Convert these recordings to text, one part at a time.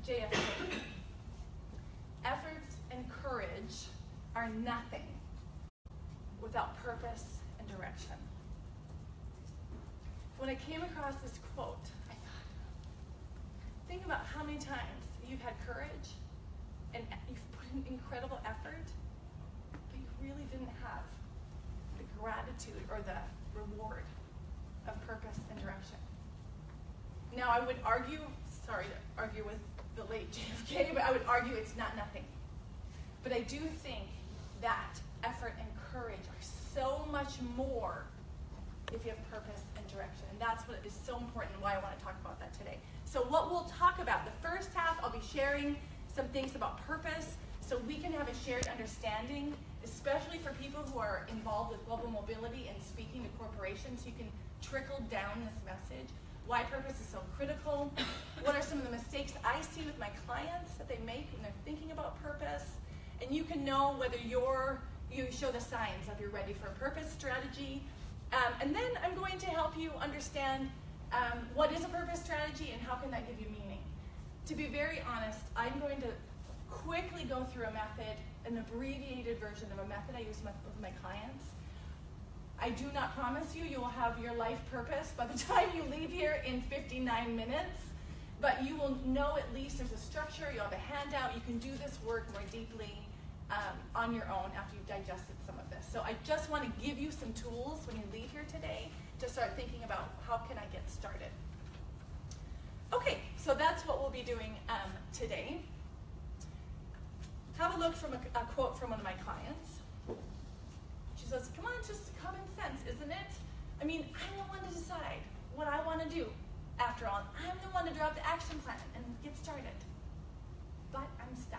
JFK. Efforts and courage are nothing without purpose and direction. When I came across this quote, I thought, think about how many times you've had courage and you've put in incredible effort, but you really didn't have the gratitude or the reward of purpose and direction. Now I would argue, sorry to argue with the late JFK, but I would argue it's not nothing. But I do think that effort and courage are so much more if you have purpose and direction. And that's what is so important and why I want to talk about that today. So what we'll talk about, the first half, I'll be sharing some things about purpose so we can have a shared understanding, especially for people who are involved with global mobility and speaking to corporations. You can trickle down this message. Why purpose is so critical. What are some of the mistakes I see with my clients that they make when they're thinking about purpose? And you can know whether you show the signs of you're ready for a purpose strategy. And then I'm going to help you understand what is a purpose strategy and how can that give you meaning. To be very honest, I'm going to quickly go through a method, an abbreviated version of a method I use with my clients. I do not promise you will have your life purpose by the time you leave here in 59 minutes, but you will know at least there's a structure, you'll have a handout, you can do this work more deeply on your own after you've digested some of this. So I just want to give you some tools when you leave here today to start thinking about how can I get started. Okay, so that's what we'll be doing today. Have a look from a quote from one of my clients. She says, come on, it's just common sense, isn't it? I mean, I'm the one to decide what I want to do. After all, I'm the one to draw up the action plan and get started. But I'm stuck.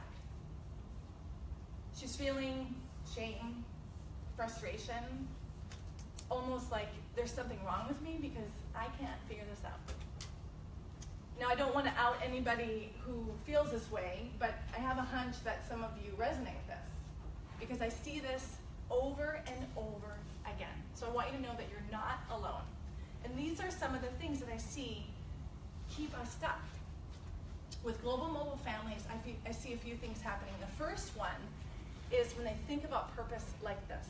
She's feeling shame, frustration, almost like there's something wrong with me because I can't figure this out. Now, I don't want to out anybody who feels this way, but I have a hunch that some of you resonate with this because I see this over and over again. So I want you to know that you're not alone. And these are some of the things that I see keep us stuck. With global mobile families, I see a few things happening. The first one is when they think about purpose like this.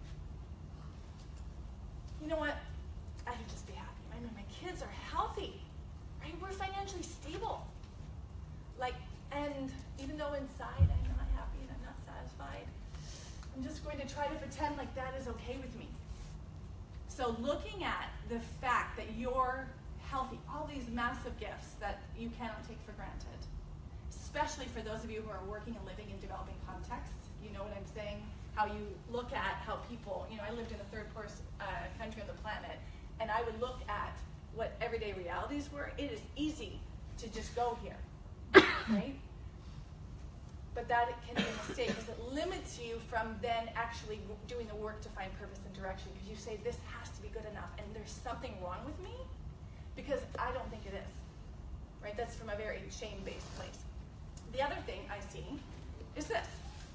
You know what? I should just be happy. I mean, my kids are healthy, right? We're financially stable. And even though inside I'm not happy and I'm not satisfied, I'm just going to try to pretend like that is okay with me. So looking at the fact that you're healthy, all these massive gifts that you cannot take for granted, especially for those of you who are working and living in developing contexts. You know what I'm saying? How you look at how people, I lived in the third poorest country on the planet, and I would look at what everyday realities were. It is easy to just go here, right? But that can be a mistake because it limits you from then actually doing the work to find purpose and direction because you say, this has to be good enough and there's something wrong with me because I don't think it is, right? That's from a very shame-based place. The other thing I see is this,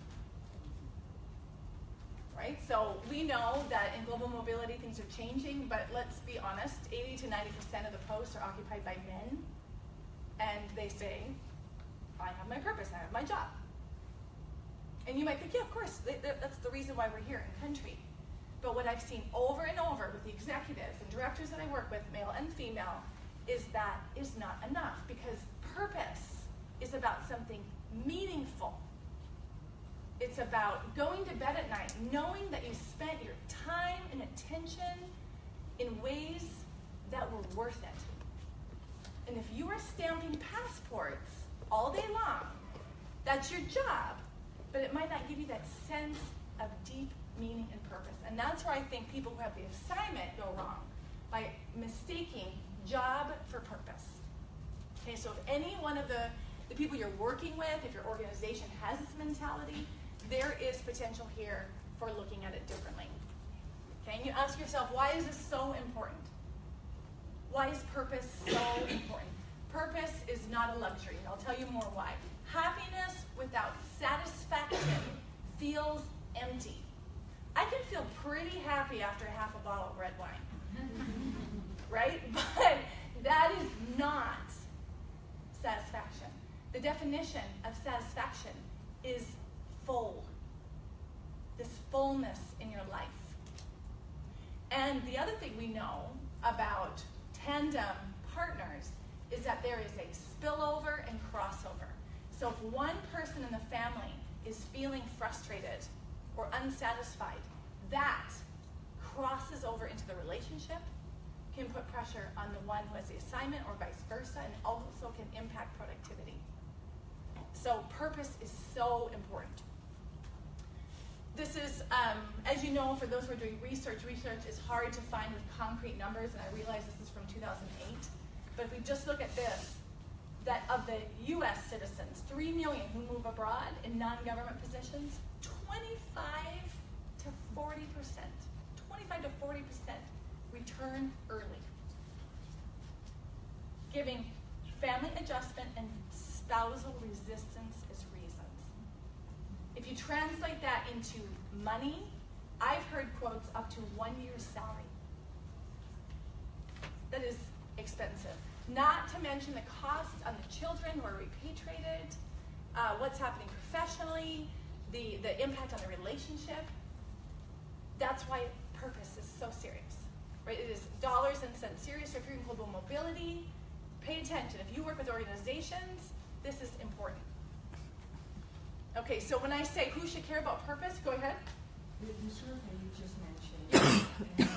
right? So we know that in global mobility things are changing, but let's be honest, 80 to 90% of the posts are occupied by men, and they say, I have my purpose, I have my job. And you might think, yeah, of course, that's the reason why we're here in country. But what I've seen over and over with the executives and directors that I work with, male and female, is that is not enough because purpose is about something meaningful. It's about going to bed at night, knowing that you spent your time and attention in ways that were worth it. And if you are stamping passports all day long, that's your job. But it might not give you that sense of deep meaning and purpose. And that's where I think people who have the assignment go wrong, by mistaking job for purpose. Okay, so if any one of the people you're working with, if your organization has this mentality, there is potential here for looking at it differently. Okay, and you ask yourself, why is this so important? Why is purpose so important? Purpose is not a luxury, and I'll tell you more why. Happiness without satisfaction feels empty. I can feel pretty happy after half a bottle of red wine, right? But that is not satisfaction. The definition of satisfaction is full. This fullness in your life. And the other thing we know about tandem partners is that there is a spillover and crossover. So if one person in the family is feeling frustrated or unsatisfied, that crosses over into the relationship, can put pressure on the one who has the assignment or vice versa, and also can impact productivity. So purpose is so important. This is, as you know, for those who are doing research is hard to find with concrete numbers, and I realize this is from 2008. But if we just look at this, that of the US citizens, 3 million who move abroad in non-government positions, 25 to 40%, 25 to 40% return early, giving family adjustment and spousal resistance as reasons. If you translate that into money, I've heard quotes up to 1 year's salary. That is expensive. Not to mention the cost on the children who are repatriated, what's happening professionally, the impact on the relationship. That's why purpose is so serious, right? It is dollars and cents serious. So if you're in global mobility, pay attention. If you work with organizations, this is important. Okay, so when I say who should care about purpose, go ahead. The survey you just mentioned,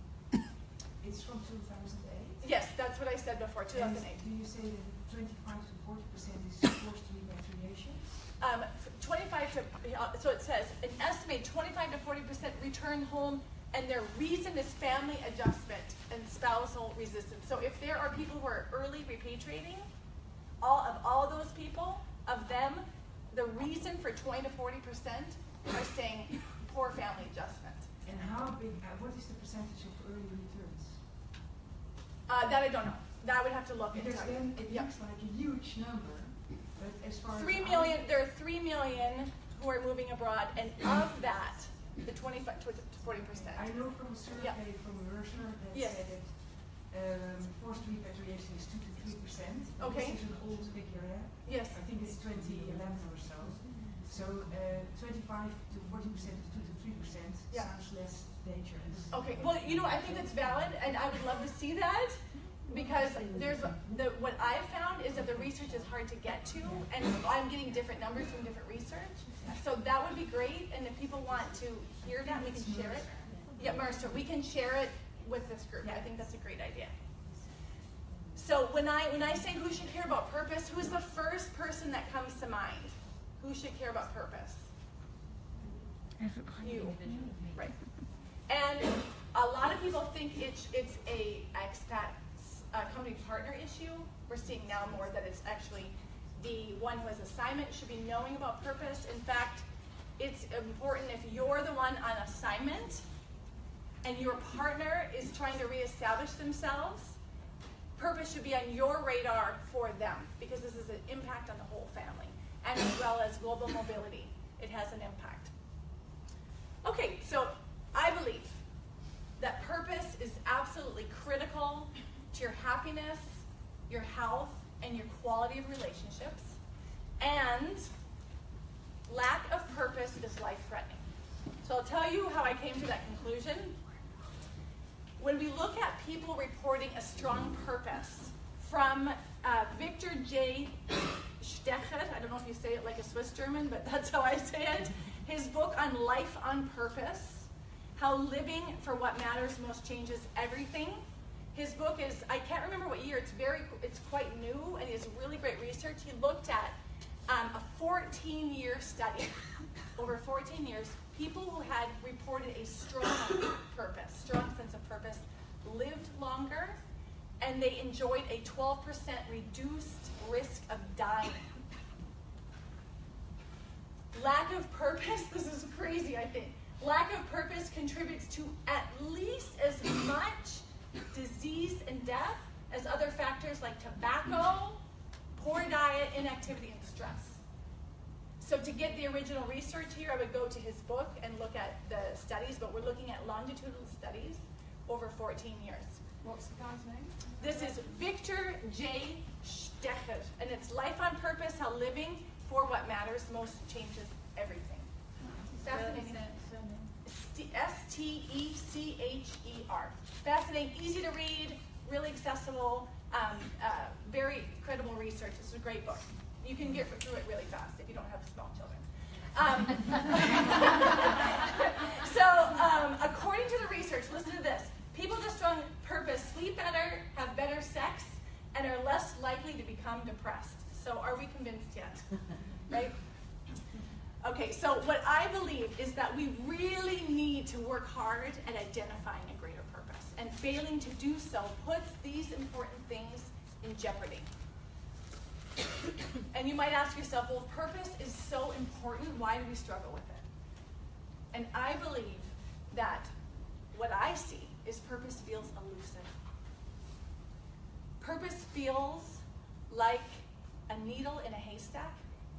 it's from 2008? Yes, that's what I said before, 2008. And do you say that 25 to 40% is forced repatriation? 25 to, so it says, an estimated 25 to 40% return home, and their reason is family adjustment and spousal resistance. So if there are people who are early repatriating, all those people, of them, the reason for 20 to 40% are saying poor family adjustment. And how big, what is the percentage of early returns? That I don't know. That I would have to look into. Because then it looks like a huge number, but as far as 3 million, there are 3 million who are moving abroad, and of that, the 25 to 40%. I know from a survey from Mercer that said that forced repatriation is 2 to 3%. Okay. This is an old figure, yeah? Yes. I think it's 2011 or so. So 25 to 40% of 2 to 3% sounds less dangerous. Okay. Well, you know, I think that's valid, and I would love to see that, because there's what I've found is that the research is hard to get to, and I'm getting different numbers from different research. So that would be great, and if people want to hear that, we can share it. Yeah, Mercer, we can share it with this group. I think that's a great idea. So when I say who should care about purpose, who's the first person that comes to mind? Who should care about purpose? Everybody. You, right? And a lot of people think it's a expat company partner issue. We're seeing now more that it's actually the one who has assignment should be knowing about purpose. In fact, it's important if you're the one on assignment and your partner is trying to reestablish themselves, purpose should be on your radar for them, because this is an impact on the whole family, and as well as global mobility. It has an impact. Okay, so I believe that purpose is absolutely critical to your happiness, your health, and your quality of relationships. And lack of purpose is life-threatening. So I'll tell you how I came to that conclusion. When we look at people reporting a strong purpose, from Victor J. Stecher, I don't know if you say it like a Swiss German, but that's how I say it, his book on life on purpose, how living for what matters most changes everything. His book is, I can't remember what year, it's quite new, and he has really great research. He looked at a 14-year study, over 14 years, people who had reported a strong purpose, strong sense of purpose, lived longer, and they enjoyed a 12% reduced risk of dying. Lack of purpose, this is crazy, I think. Lack of purpose contributes to at least as much disease and death as other factors like tobacco, poor diet, inactivity, and stress. So to get the original research here, I would go to his book and look at the studies, but we're looking at longitudinal studies over 14 years. What's the guy's name? This is Victor J. Stecher, and it's Life on Purpose, How living for what matters most changes everything. Fascinating. S-T-E-C-H-E-R. Fascinating, easy to read, really accessible, very credible research. It's a great book. You can get through it really fast if you don't have small children. According to the research, listen to this. People with a strong purpose sleep better, have better sex, and are less likely to become depressed. So are we convinced yet? Right? Okay, so what I believe is that we really need to work hard at identifying a greater purpose. And failing to do so puts these important things in jeopardy. And you might ask yourself, well, if purpose is so important, why do we struggle with it? And I believe that what I see is purpose feels elusive. Purpose feels like a needle in a haystack,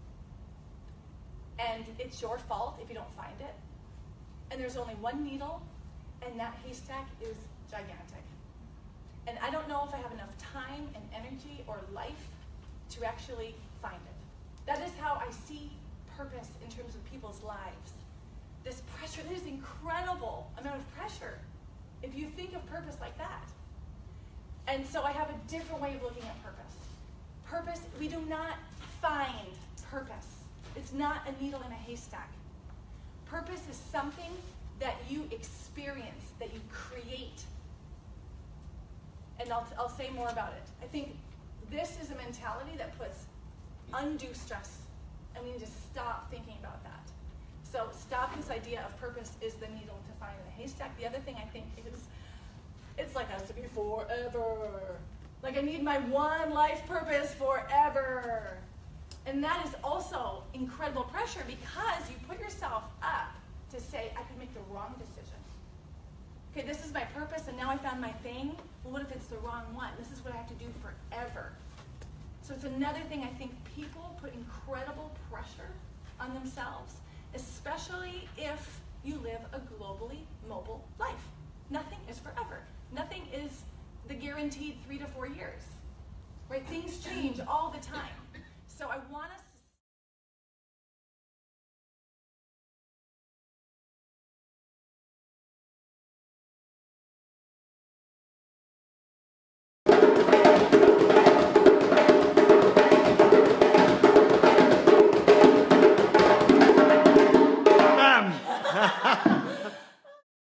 and it's your fault if you don't find it. And there's only one needle, and that haystack is gigantic. And I don't know if I have enough time and energy or life to actually find it. That is how I see purpose in terms of people's lives. This pressure, there's incredible amount of pressure if you think of purpose like that. And so I have a different way of looking at purpose. Purpose, we do not find purpose. It's not a needle in a haystack. Purpose is something that you experience, that you create. And I'll say more about it. I think this is a mentality that puts undue stress, and we need to stop thinking about that. So stop this idea of purpose is the needle to find in a haystack. The other thing I think is, it's like has to be forever. Like I need my one life purpose forever. And that is also incredible pressure because you put yourself up to say, I could make the wrong decision. Okay, this is my purpose and now I found my thing. Well, what if it's the wrong one? This is what I have to do forever. So it's another thing I think people put incredible pressure on themselves, especially if you live a globally mobile life. Nothing is forever. Nothing is the guaranteed 3 to 4 years, right? Things change all the time. So I want us Bam!